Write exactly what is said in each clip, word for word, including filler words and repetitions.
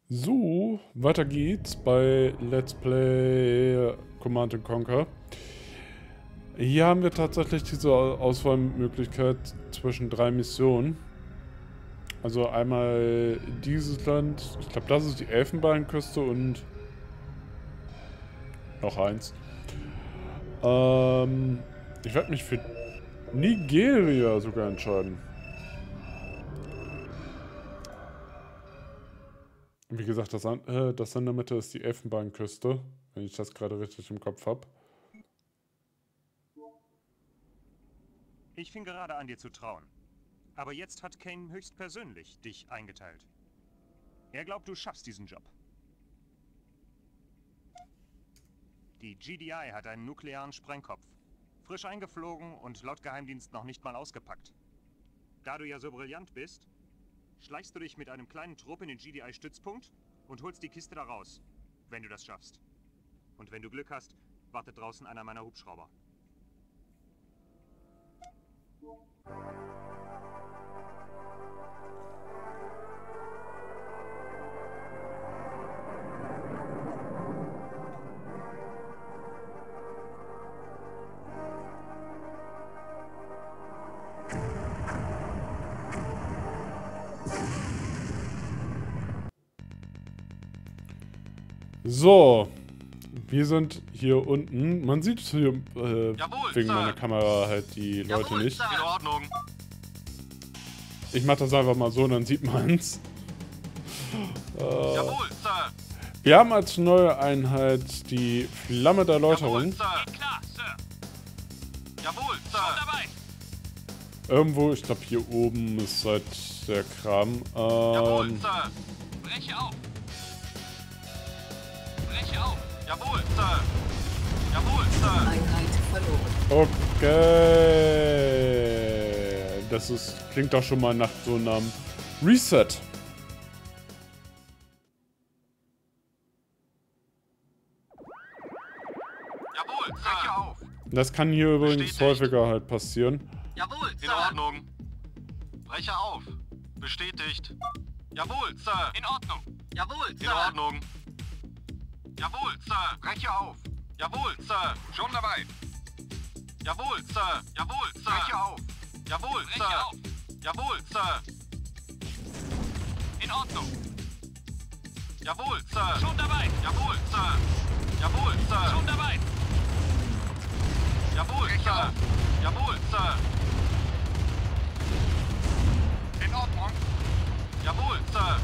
So, weiter geht's bei Let's Play Command and Conquer. Hier haben wir tatsächlich diese Auswahlmöglichkeit zwischen drei Missionen. Also einmal dieses Land, ich glaube das ist die Elfenbeinküste und noch eins. Ähm, ich werde mich für Nigeria sogar entscheiden. Wie gesagt, das, äh, das in der Mitte ist die Elfenbeinküste, wenn ich das gerade richtig im Kopf habe. Ich fing gerade an, dir zu trauen. Aber jetzt hat Kane höchstpersönlich dich eingeteilt. Er glaubt, du schaffst diesen Job. Die G D I hat einen nuklearen Sprengkopf. Frisch eingeflogen und laut Geheimdienst noch nicht mal ausgepackt. Da du ja so brillant bist, schleichst du dich mit einem kleinen Trupp in den G D I-Stützpunkt und holst die Kiste da raus, wenn du das schaffst. Und wenn du Glück hast, wartet draußen einer meiner Hubschrauber. So, wir sind hier unten. Man sieht hier äh, Jawohl, wegen Sir. meiner Kamera halt die Leute Jawohl, nicht. Sir. In Ordnung. Ich mache das einfach mal so, dann sieht man's. Äh, Jawohl, Sir. wir haben als neue Einheit die Flamme der Erläuterung. Jawohl, Sir. Geht klar, Sir. Jawohl, Sir. Schon dabei. Irgendwo, ich glaube hier oben ist halt der Kram. Jawohl, Ähm, Sir. Breche auf. Breche auf. Jawohl, Sir. Jawohl, Sir. Einheit verloren. okay. Das ist, klingt doch schon mal nach so einem Reset. Jawohl, Breche auf. Das kann hier übrigens Bestätigt. häufiger halt passieren. Jawohl, Sir. In Ordnung. Breche auf. Bestätigt. Jawohl, Sir. In Ordnung. Jawohl, Sir. In Ordnung. Jawohl, Sir. Breche auf. Jawohl, Sir. Schon dabei. Jawohl, Sir. Jawohl, Sir. Breche auf. Jawohl, Breche Sir. Auf. Jawohl, Sir. In Ordnung. Jawohl, Sir. Schon dabei. Jawohl, Sir. Jawohl, Sir. Schon dabei. Jawohl, Breche Sir. Auf. Jawohl, Sir. In Ordnung. Jawohl, Sir.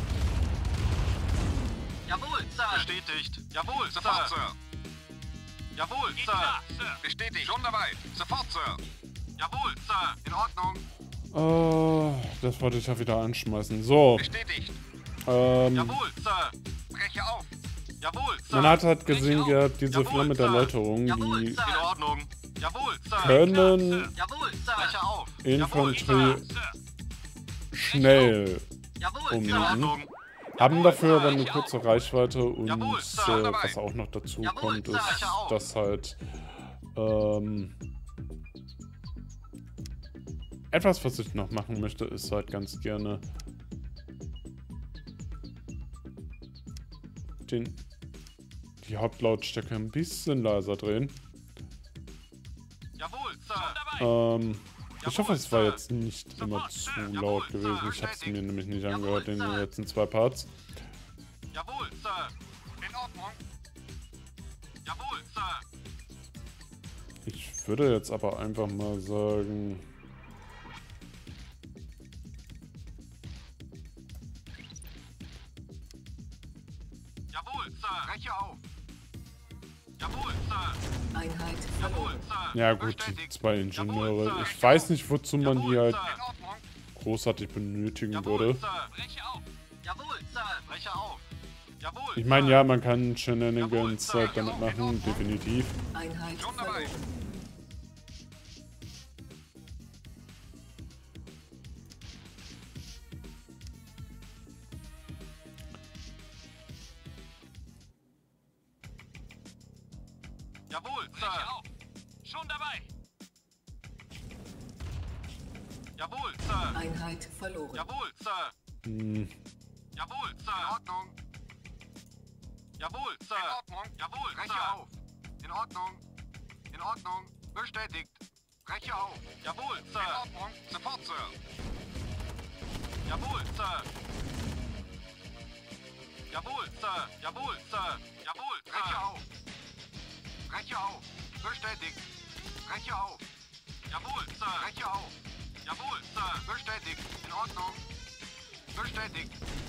Jawohl, Sir. Bestätigt. Jawohl, Sofort, Sir. Sir. Jawohl, Geht Sir. Klar, Sir. Bestätigt. Schon dabei. Sofort, Sir. Jawohl, Sir. In Ordnung. Oh, das wollte ich ja wieder anschmeißen. So. Bestätigt. Ähm, Jawohl, Sir. Breche auf. Jawohl, Sir. man hat halt gesehen Breche gehabt, auf. diese Jawohl, Flamme der Sir. Erläuterung, Jawohl, die Sir. In Ordnung. Jawohl, Sir. können Jawohl, Sir. Breche auf. Infanterie Jawohl, Sir. schnell Jawohl, umnieten. in Ordnung. Haben dafür aber eine Breche auf. kurze Reichweite und Jawohl, Sir. äh, was auch noch dazu Jawohl, kommt, Sir. ist, Breche auf. dass halt ähm, etwas, was ich noch machen möchte, ist halt ganz gerne den, die Hauptlautstärke ein bisschen leiser drehen. Jawohl, Sir. Ähm, ich hoffe, es war Sir. jetzt nicht immer Sofort, zu Sir. laut Jawohl, gewesen. Sir. Ich habe es mir Bestätigt. nämlich nicht Jawohl, angehört in den Sir. letzten zwei Parts. Jawohl, Sir. In Ordnung. Jawohl, Sir. Ich würde jetzt aber einfach mal sagen... Jawohl, Sir. Breche auf. Jawohl, Sir. Einheit Jawohl, verloren. Sir. Ja gut, die Bestätigt. zwei Jawohl, Ingenieure. Sir. Ich weiß nicht, wozu man die Jawohl, halt Sir. In Ordnung. großartig benötigen Jawohl, würde. Sir. Breche auf. Jawohl, Sir. Breche auf. Jawohl, Ich meine, Sir. ja, man kann Shenanigans Jawohl, halt Sir. damit Jawohl, in machen, Ordnung. definitiv. Einheit Schon dabei. verloren. Jawohl, Sir. Auf. Schon dabei. Jawohl, Sir. Einheit verloren. Jawohl, Sir. Hm, Jawohl, Sir. In Ordnung. Jawohl, Sir. In Ordnung. Jawohl, Sir. Breche auf. In Ordnung. In Ordnung. Bestätigt. Breche auf. Jawohl, Sir. In Ordnung. Sofort, Sir. Jawohl, Sir. Jawohl, Sir. Jawohl, Sir. Jawohl, Sir. Breche auf. Breche auf. Bestätigt. Breche auf. Jawohl, Sir. Breche auf. Jawohl, Sir. Bestätigt. In Ordnung. Bestätigt.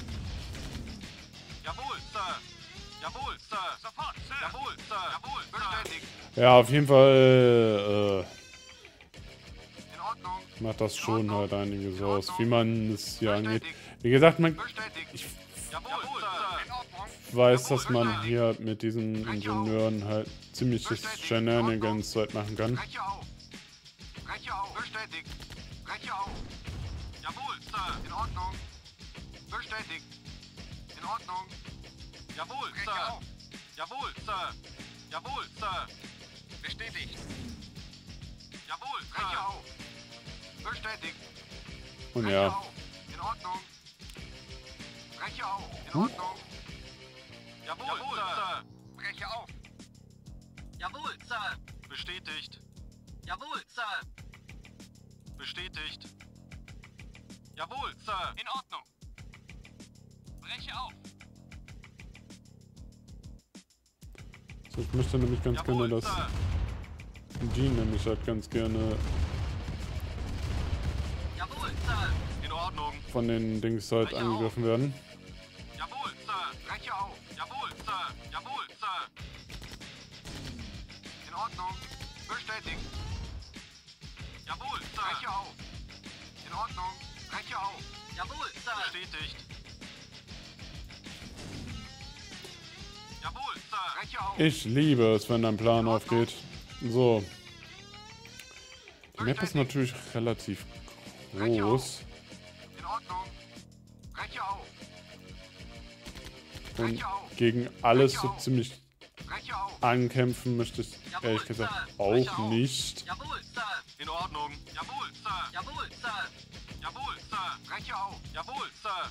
Jawohl, Sir. Jawohl, Sir. Sofort, Sir. Jawohl, Sir. Jawohl, bestätigt. Ja, auf jeden Fall äh, In Ordnung. macht das schon halt einiges aus, wie man es hier angeht. Wie gesagt, man, ich weiß, dass man hier mit diesen Ingenieuren halt ziemliches Shenanigans halt machen kann. Breche auf. Breche auf. Bestätigt. Breche auf. Jawohl, Sir. In Ordnung. Bestätigt. In Ordnung. Jawohl, Sir. Jawohl, Sir. Jawohl, Sir. Bestätigt. Jawohl, Sir. Breche auf. Bestätigt. Und Breche ja. auf. In Ordnung. Breche auf. In Ordnung. Jawohl, Jawohl, Sir. Breche auf. Jawohl, Sir. Bestätigt. Jawohl, Sir. Bestätigt. Jawohl, Sir. In Ordnung. Breche auf. So, ich möchte nämlich ganz Jawohl, gerne, dass Sir. die nämlich halt ganz gerne Jawohl, Sir. In Ordnung. von den Dings halt Breche angegriffen werden. Jawohl, Sir. Breche auf. Jawohl, Sir. Jawohl, Sir. In Ordnung. Bestätigt. Jawohl, Sir. Breche auf. In Ordnung. Breche auf. Jawohl, Sir. Bestätigt. Jawohl, Sir. Breche auf. Ich liebe es, wenn ein Plan aufgeht. So. Die Map ist natürlich relativ groß. In Ordnung. Breche auf. Und gegen alles so ziemlich Breche auf. ankämpfen möchte ich ehrlich gesagt auch nicht. Jawohl, Sir. In Ordnung. Jawohl, Sir. Jawohl, Sir. Jawohl, Sir. Breche auf. Jawohl, Sir.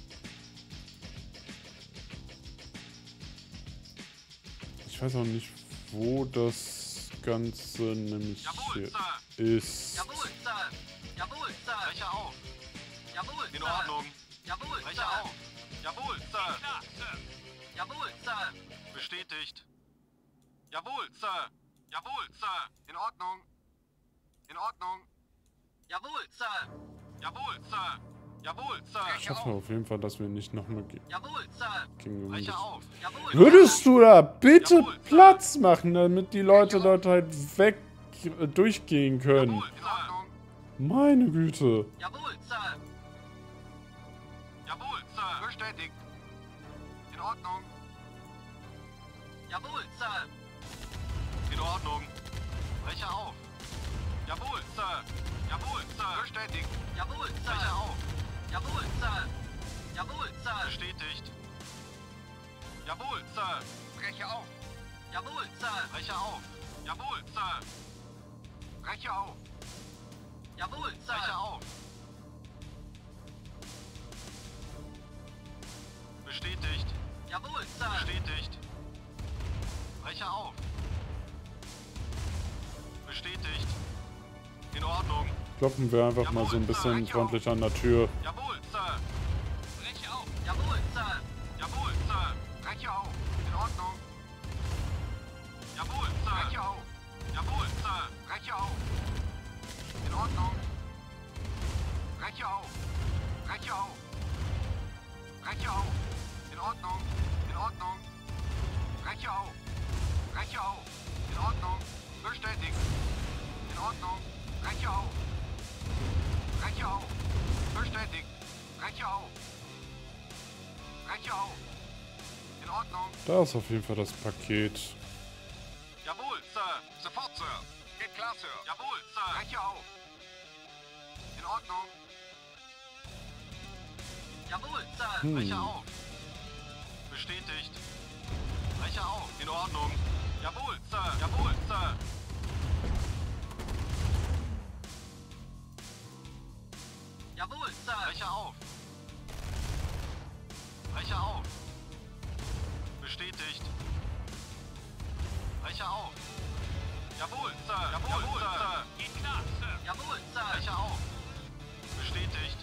Ich weiß auch nicht, wo das Ganze nämlich Jawohl, hier ist. Jawohl, Sir. Jawohl, Sir. Breche auf. Jawohl, Sir. In Ordnung. Jawohl, Breche Sir. auf. Jawohl, Sir. Klar, Sir. Jawohl, Sir. Bestätigt. Jawohl, Sir. Jawohl, Sir. In Ordnung. In Ordnung. Jawohl, Sir. Jawohl, Sir. Jawohl, Sir. Schaffen wir auf jeden Fall, dass wir nicht nochmal ge Jawohl, Sir. gegen Breche auf. Jawohl, Würdest du da bitte Jawohl, Sir. Platz machen, damit die Leute dort halt weg äh, durchgehen können? Jawohl, in Ordnung. Meine Güte. Jawohl, Sir. Jawohl, Sir. Bestätigt. In Ordnung. Jawohl, Sir. In Ordnung. Breche auf. Jawohl, Sir. Jawohl, Sir. Bestätigt. Jawohl, Sir. Breche auf. Jawohl, Sir. Jawohl, Sir. Bestätigt. Jawohl, Sir. Breche auf. Jawohl, Sir. Breche auf. Jawohl, Sir. Breche auf. Jawohl, Sir. Breche auf. Bestätigt. Jawohl, Sir. Bestätigt. Breche auf. Bestätigt. In Ordnung. Klopfen wir einfach mal so ein bisschen freundlich an der Tür. Jawohl, Sir. Breche auf. Jawohl, Sir. Jawohl, Sir. Breche auf. In Ordnung. Jawohl, Sir. Breche auf. Jawohl, Sir. Breche auf. In Ordnung. Breche auf. Breche auf. Breche auf. In Ordnung. In Ordnung. Breche auf. Breche auf. In Ordnung. Bestätigt. In Ordnung. Breche auf. Breche auf. Bestätigt. Breche auf. Breche auf. In Ordnung. Da ist auf jeden Fall das Paket. Jawohl, Sir. Sofort, Sir. Geht klar, Sir. Jawohl, Sir. Breche auf. In Ordnung. Jawohl, Sir. Hm. Breche auf. Bestätigt. Breche auf. In Ordnung. Jawohl, Sir. Jawohl, Sir. Jawohl, Sir. Breche auf. Breche auf. Brecher auf. Jawohl, Sir. Jawohl, Jawohl Sir. Geht klar, Sir. Jawohl, Sir. Brecher auf. Bestätigt.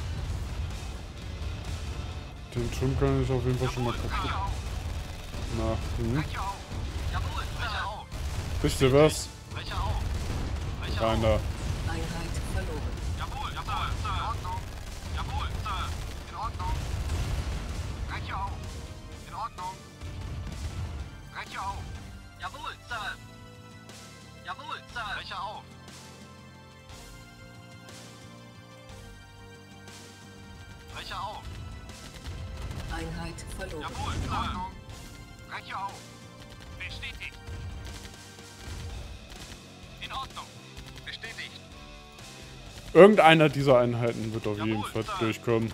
Den Turm kann ich auf jeden Fall schon mal kaputt machen. Brecher auf. Jawohl, Brecher auf. Wisst ihr was? Brecher auf. Brecher Rein auf. da. Einheit verloren. Jawohl, jawohl, Sir. In Ordnung. Jawohl, Sir. In Ordnung. Brecher auf. In Ordnung. Brecher auf. Jawohl, Sir. Jawohl, Sir. Brecher auf. Brecher auf. Einheit verloren. Jawohl, in Ordnung. Brecher auf. Bestätigt. In Ordnung. Bestätigt. Irgendeiner dieser Einheiten wird auf Jawohl, jeden Fall Sir. durchkommen.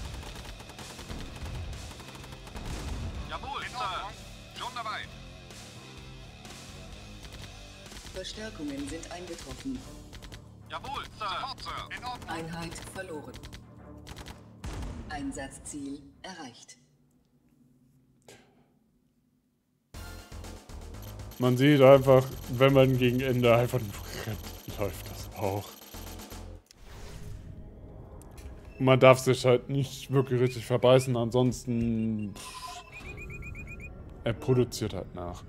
Jawohl, Sir. Schon dabei. Verstärkungen sind eingetroffen. Jawohl, Sir. Sofort, Sir. In Ordnung. Einheit verloren. Einsatzziel erreicht. Man sieht einfach, wenn man gegen Ende einfach nur rennt, läuft das auch. Man darf sich halt nicht wirklich richtig verbeißen, ansonsten pff, er produziert halt nach.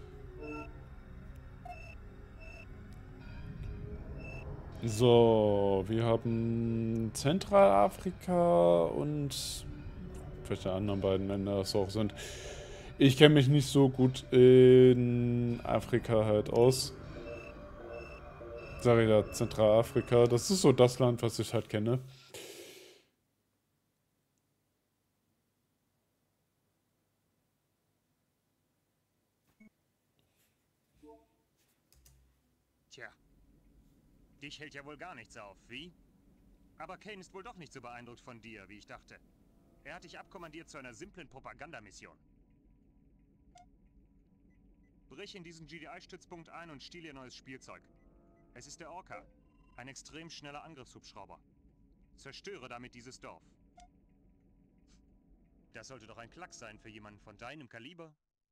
So, wir haben Zentralafrika und welche anderen beiden Länder es auch sind. Ich kenne mich nicht so gut in Afrika halt aus. Sag ich da, Zentralafrika. Das ist so das Land, was ich halt kenne. Tja. Dich hält ja wohl gar nichts auf, wie? Aber Kane ist wohl doch nicht so beeindruckt von dir, wie ich dachte. Er hat dich abkommandiert zu einer simplen Propagandamission. Brich in diesen G D I-Stützpunkt ein und stiehl ihr neues Spielzeug. Es ist der Orca, ein extrem schneller Angriffshubschrauber. Zerstöre damit dieses Dorf. Das sollte doch ein Klacks sein für jemanden von deinem Kaliber.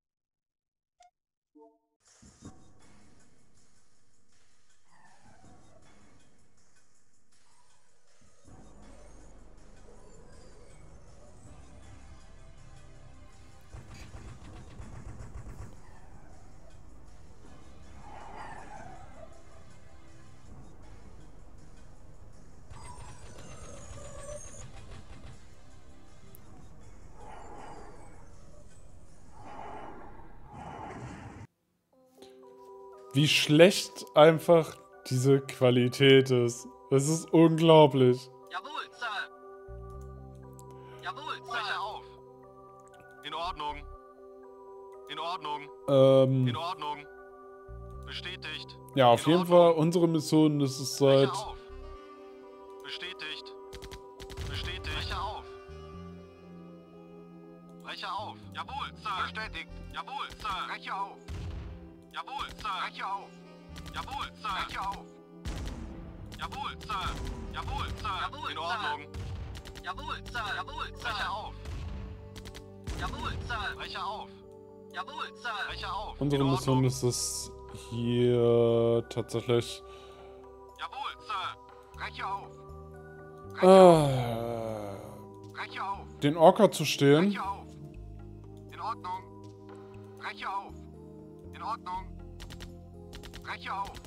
Wie schlecht einfach diese Qualität ist. Das ist unglaublich. Jawohl, Sir. Jawohl, Sir. Brecher auf. In Ordnung. In Ordnung. Ähm, In Ordnung. Bestätigt. ja, auf In jeden Ordnung. Fall unsere Mission ist es seit... Brecher auf. Bestätigt. Bestätigt. Brecher auf. Brecher auf. Jawohl, Sir. Bestätigt. Jawohl, Sir. Brecher auf. Jawohl, Sir. Brecher auf. Jawohl, Sir. Brecher auf. Jawohl, Sir. Jawohl, Sir. Jawohl, in Ordnung. Jawohl, Sir. Jawohl, Sir. Brecher auf. Jawohl, Sir. Brecher auf. Jawohl, Sir. Brecher auf. Unsere In Mission Ordnung. ist es hier tatsächlich... Jawohl, Sir. Brecher auf. Äh, Brecher auf. den Orca zu stehlen. Brecher auf. In Ordnung. Brecher auf. In Ordnung. Brecher auf.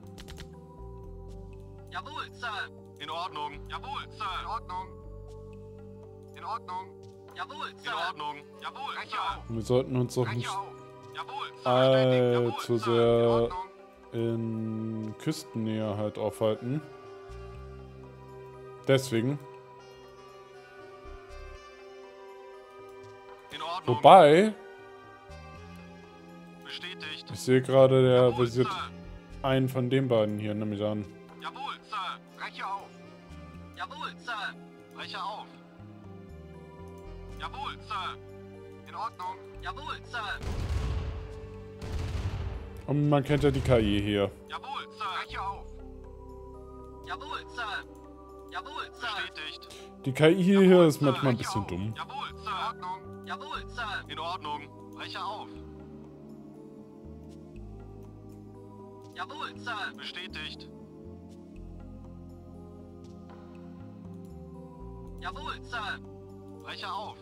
Jawohl, Sir. In Ordnung. Jawohl, Sir. In Ordnung. In Ordnung. Jawohl, Sir. In Ordnung. Jawohl, Brecher auf. Wir sollten uns auch nicht Brecher auf. Jawohl, Sir. allzu Jawohl, Sir. In sehr Ordnung. in Küstennähe halt aufhalten. Deswegen. In Ordnung. Wobei, Bestätigt. ich sehe gerade, der Jawohl, visiert Sir. einen von den beiden hier, nämlich an. Jawohl, Sir. Brecher auf. Jawohl, Sir. Brecher auf. Jawohl, Sir. In Ordnung. Jawohl, Sir. Und man kennt ja die K I hier. Jawohl, Sir. Brecher auf. Jawohl, Sir. Jawohl, Sir. Bestätigt. Die K I hier Jawohl, ist Sir. manchmal ein Brecher bisschen auf. dumm. Jawohl, Sir. In Ordnung. Jawohl, Sir. In Ordnung. Brecher auf. Jawohl, Sir. Bestätigt. Jawohl, Sir. Brecher auf.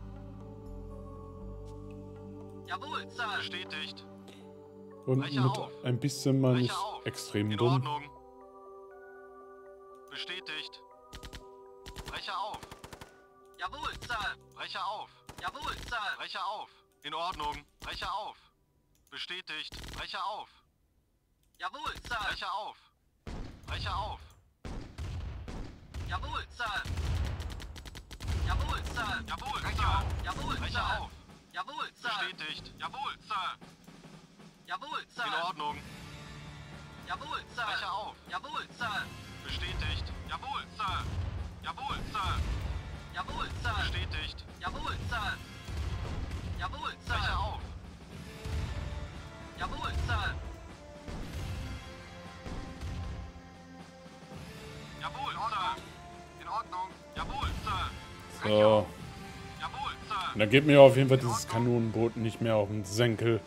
Jawohl, Sir. Bestätigt. Und Brecher mit auf. ein bisschen mal nicht Brecher auf. extrem In dumm. Ordnung. Bestätigt. Brecher auf. Jawohl, Sir. Brecher auf. Jawohl, Sir. Brecher auf. In Ordnung. Brecher auf. Bestätigt. Brecher auf. Jawohl, Sir. Brecher auf. Brecher auf. Jawohl, Sir. Jawohl, Sir. Jawohl, Sir. Jawohl, Brecher auf. Jawohl, Sir. Bestätigt. Jawohl, Sir. Jawohl, Sir. In Ordnung. Jawohl, Sir. Brecher auf. Jawohl, Sir. Bestätigt. Jawohl, Sir. Jawohl, Sir. Jawohl, Sir. Bestätigt. Jawohl, Sir. Jawohl, Sir. Brecher auf. Jawohl, Sir. Jawohl, Sir. In Ordnung. Jawohl, Sir. So. Jawohl, Sir. Und dann geht mir auf jeden Fall dieses Kanonenboot nicht mehr auf den Senkel.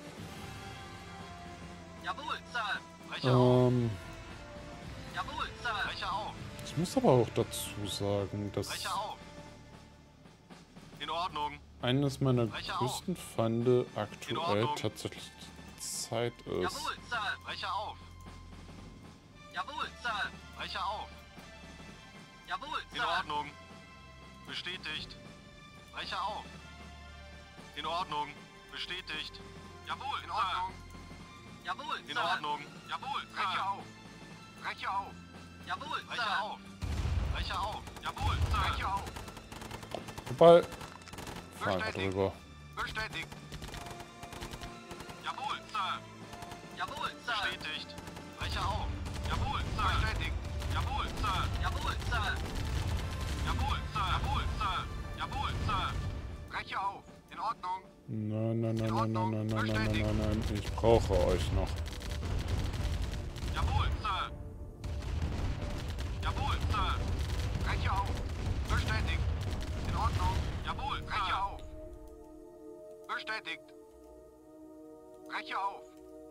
Jawohl, Sir. Brecher auf. Ähm, Jawohl, Sir. Brecher auf. ich muss aber auch dazu sagen, dass Brecher auf. In Ordnung. eines meiner Brecher größten Feinde In aktuell Ordnung. tatsächlich die Zeit ist. Jawohl, Sir. Brecher auf. Jawohl, Sir. Brecher auf. Jawohl, Sir. In Ordnung. Bestätigt. Brecher auf. In Ordnung. Bestätigt. Jawohl, in Ordnung. Jawohl, in Ordnung. Jawohl, Sir. Brecher auf. Brecher auf. Jawohl, Sir. Brecher auf. Brecher auf. Jawohl, Sir. Brecher auf. Wobei, fahr einfach Bestätigt. drüber. Bestätigt. Jawohl, Sir. Jawohl, Sir. Bestätigt. Brecher auf. Jawohl, Sir. Bestätigt. Jawohl, Sir. Jawohl, Sir. Jawohl, Sir. Jawohl, Sir. Jawohl, Sir. Brecher auf. In Ordnung. Nein, nein, nein, In nein, nein, Ordnung. nein, nein, nein, nein, Bestätigt. nein, nein. Ich brauche euch noch. Jawohl, Sir. Jawohl, Sir. Brecher auf. Bestätigt. In Ordnung. Jawohl, Sir. Brecher auf. Bestätigt. Brecher auf.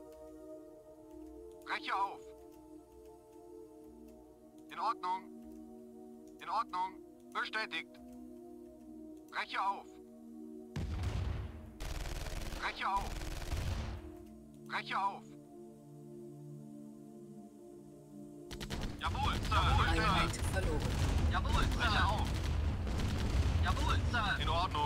Brecher auf. In Ordnung. In Ordnung. Bestätigt. Brecher auf. Brecher auf. Brecher auf. Jawohl, Sir. Einheit Bestätigt. verloren. Jawohl, Sir. Brecher auf. Jawohl, Sir. In Ordnung.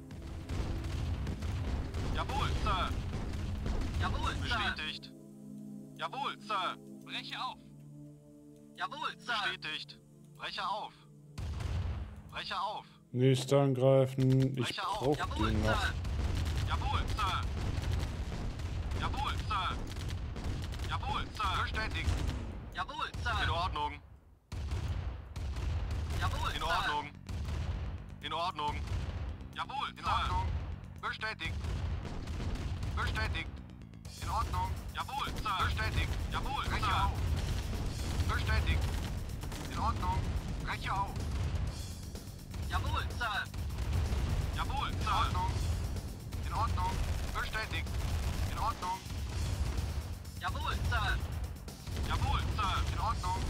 Jawohl, Sir. Jawohl, Sir. Bestätigt. Jawohl, Sir. Breche auf. Jawohl, Sir. Bestätigt. Brecher auf. Brecher auf. Nicht angreifen. Ich Brecher auf. brauche Jawohl, den noch. Sir. Jawohl, Sir. Jawohl, Sir. Jawohl, Sir. Bestätigt. Jawohl, Sir. In Ordnung. Jawohl, In Ordnung. In Ordnung. Jawohl, In Ordnung. Bestätigt. Bestätigt. In Ordnung. Jawohl, Sir. Bestätigt. Jawohl, Brecher auf. Bestätigt. In Ordnung. Brecher auf. Jawohl, Sir. Jawohl, Sir. In Ordnung. In Ordnung. Bestätigt. In Ordnung. Jawohl, Sir. Jawohl, Sir. In Ordnung.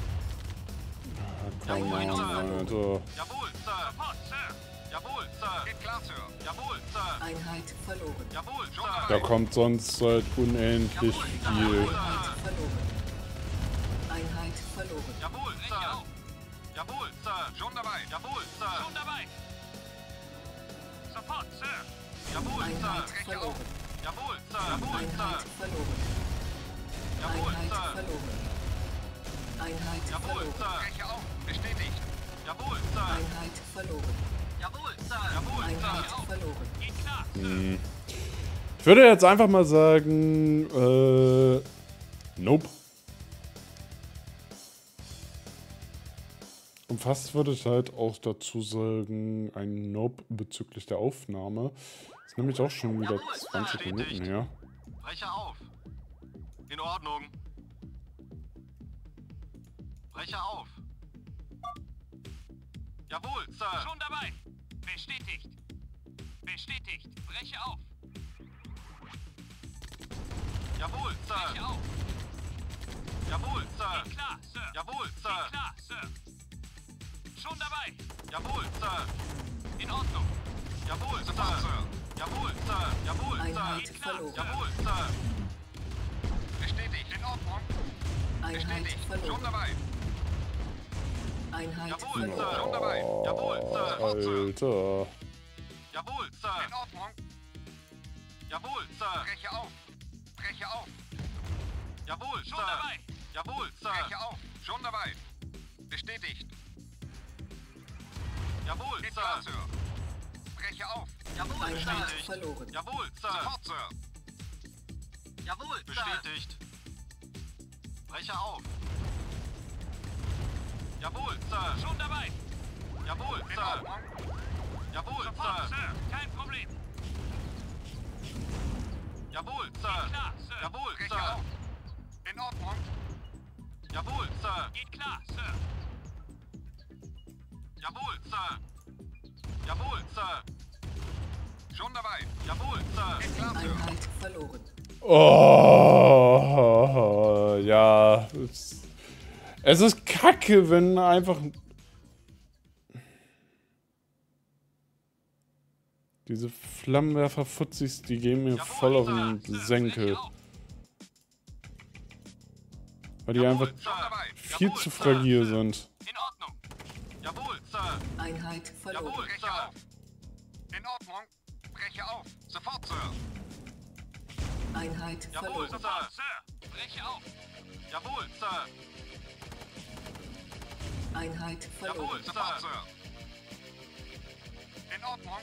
Come on, Alter. Jawohl, Sir. Sofort, Sir. Jawohl, Sir. Geht klar, Sir. Jawohl, Sir. Einheit verloren. Jawohl, Sir. Da kommt sonst halt unendlich Jawohl, viel. Einheit verloren. Einheit verloren. Jawohl, Sir. Jawohl, Sir. Schon dabei. Jawohl, Sir. Schon dabei. Sofort, Sir. Jawohl, Einheit Sir. verloren. Jawohl, Sir. Jawohl, Einheit Sir. verloren. Jawohl, Einheit Sir. verloren. Einheit Jawohl, verloren. Sir. Breche auf. Bestätigt. Jawohl, Sir. Einheit verloren. Jawohl, Sir. Jawohl, Einheit Sir. verloren. Geht klar. Hm. Ich würde jetzt einfach mal sagen, äh, nope. Und fast würde ich halt auch dazu sagen, ein Nope bezüglich der Aufnahme. Ist nämlich auch schon wieder zwanzig Minuten her. Brecher auf. In Ordnung. Brecher auf. Jawohl, Sir. Schon dabei. Bestätigt. Bestätigt. Breche auf. Jawohl, Sir. Breche auf. Jawohl, Sir. Geht klar, Sir. Jawohl, Sir. Geht klar, Sir. Schon dabei. Jawohl, Sir. In Ordnung. Jawohl, Sir. Sir. Jawohl, Sir. Jawohl, Sir. Einheit Geht klar. verloren. Jawohl, Sir. Bestätigt. In Ordnung. Einheit Bestätigt. Schon verloren. dabei. Einheit Jawohl, Sir. verloren. Schon dabei. Jawohl, Sir. Alter. Jawohl, Sir. In Ordnung. Jawohl, Sir. Breche auf. Breche auf. Jawohl, Schon Sir. dabei. Jawohl, Sir. Breche auf. Schon dabei. Bestätigt. Jawohl, Geht Sir. Klar, Sir. Breche auf. Jawohl, Einheit bestätigt. verloren. Jawohl, Sir. Sofort, Sir. Jawohl, bestätigt. Breche auf. Jawohl, Sir. Schon dabei. Jawohl, In Sir. Ordnung. Jawohl, Sofort, Sir. Sir. Kein Problem. Jawohl, Sir. Klar, Sir. Jawohl, Breche Sir. Auf. In Ordnung. Jawohl, Sir. Geht klar, Sir. Jawohl, Sir. Jawohl, Sir. Schon dabei. Jawohl, Sir. Geht klar, Sir. Einheit verloren. Oh, ja. Es, es ist kacke, wenn einfach... Diese Flammenwerfer-Futzis, die gehen mir Jawohl, voll auf Sir. den Sir. Senkel. Breche auf. Weil die Jawohl, einfach Sir. dabei. viel Jawohl, zu Sir. fragil Sir. sind. In Ordnung. Jawohl, Sir. Einheit verloren. Jawohl, Breche Sir. Auf. In Ordnung. Breche auf. Sofort, Sir. Einheit Jawohl, verloren. Sir. Sir. Breche auf. Jawohl, Sir. Einheit Jawohl, verloren. Sofort, Sir. In Ordnung.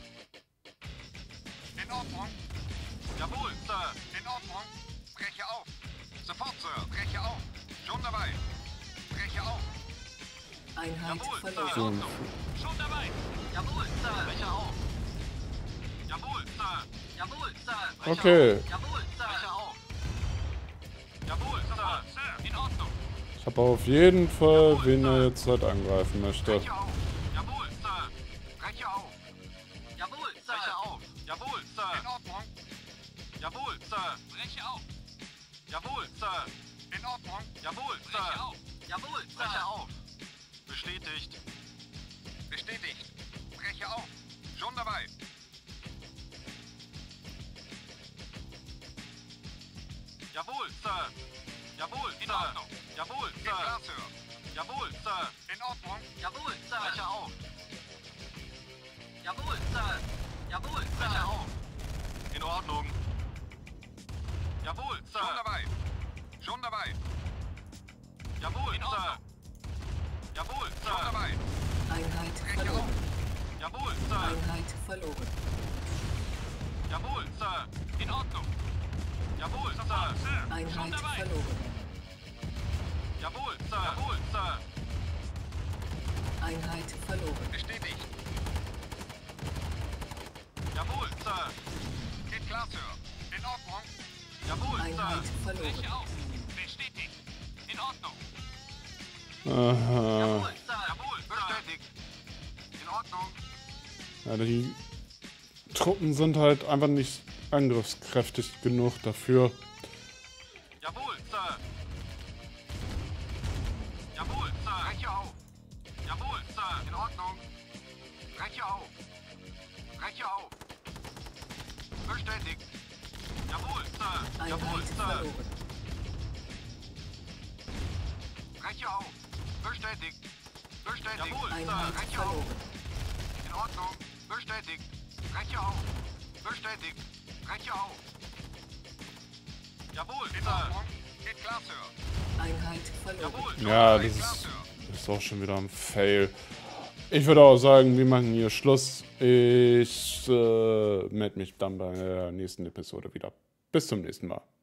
In Ordnung. Jawohl, Sir. In Ordnung. Breche auf. Sofort, Sir. Breche auf. Schon dabei. Breche auf. Einheit Jawohl, Sir. In verloren. Ordnung. Schon dabei. Jawohl, Sir. Breche auf. Jawohl, Sir. Jawohl, Sir. Breche Okay. auf. Jawohl, Sir. Breche auf. Jawohl, Sir. Sir. In Ordnung. Ich habe auf jeden Fall, wen er jetzt halt angreifen möchte. Breche auf. Jawohl, Sir. Breche auf. Jawohl, Sir. Breche auf. Jawohl, Sir. In Ordnung. Jawohl, Sir. Breche auf. Jawohl, Sir. In Ordnung. Jawohl, Sir. Breche auf. Jawohl, Sir. Breche auf. Bestätigt. Bestätigt. Breche auf. Schon dabei. Jawohl, Sir. Jawohl, in Sir. Ordnung. Jawohl, Sir. Klar, Sir. Jawohl, Sir. In Ordnung. Jawohl, Sir. Breche auf. Jawohl, Sir. Jawohl, Sir. Breche auf. In Ordnung. Jawohl, Sir. Schon dabei. Schon dabei. Jawohl, in Sir. Jawohl, Sir. Schon dabei. Einheit Breche auf. verloren. Jawohl, Sir. Einheit verloren. Jawohl, Sir. In Ordnung. Jawohl, Sir. Sir. Schon Einheit dabei. verloren. Jawohl, Sir. Jawohl, Sir. Einheit verloren. Bestätigt. Jawohl, Sir. Geht klar, Sir. In Ordnung. Jawohl, Einheit Sir. verloren. Breche auf. Bestätigt. In Ordnung. Aha. Jawohl, Sir. Jawohl, bestätigt. In Ordnung. Ja, die Truppen sind halt einfach nicht angriffskräftig genug dafür. Jawohl, Sir. Jawohl, Sir. Breche auf. Jawohl, Sir. In Ordnung. Breche auf. Breche auf. Bestätigt. Jawohl, Sir. Jawohl, Einheit Sir. verloren. Breche auf. Bestätigt. Bestätigt. Jawohl, Sir. Einheit Breche auf. verloren. In Ordnung. Bestätigt. Breche auf. Bestätigt. Breche auf. Jawohl, in Ordnung. Geht klar, Sir. Einheit verloren. Jawohl, Ja, geht das klar, ist, Sir. das ist auch schon wieder ein Fail. Ich würde auch sagen, wir machen hier Schluss. Ich äh, melde mich dann bei der nächsten Episode wieder. Bis zum nächsten Mal.